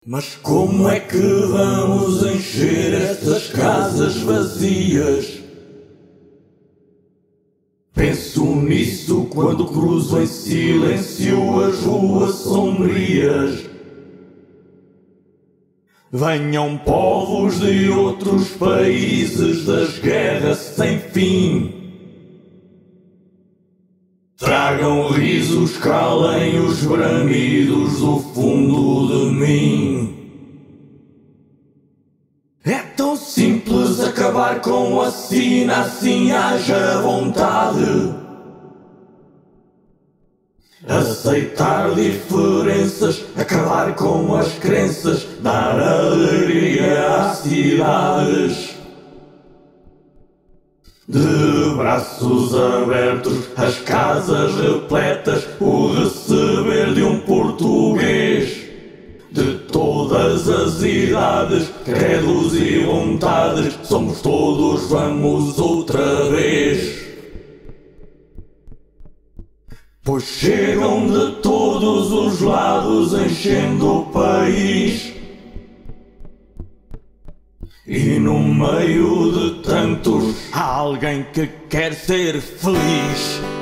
Mas como é que vamos encher estas casas vazias? Penso nisso quando cruzo em silêncio as ruas sombrias. Venham povos de outros países das guerras sem fim. Tragam risos, calem os bramidos do fundo de mim. É tão simples acabar com a sina, assim haja vontade. Aceitar diferenças, acabar com as crenças, dar alegria às cidades. De braços abertos, as casas repletas, o receber de um português. De todas as idades, credos e vontades, somos todos, vamos outra vez. Pois chegam de todos os lados, enchendo o país. E no meio de tantos, há alguém que quer ser feliz.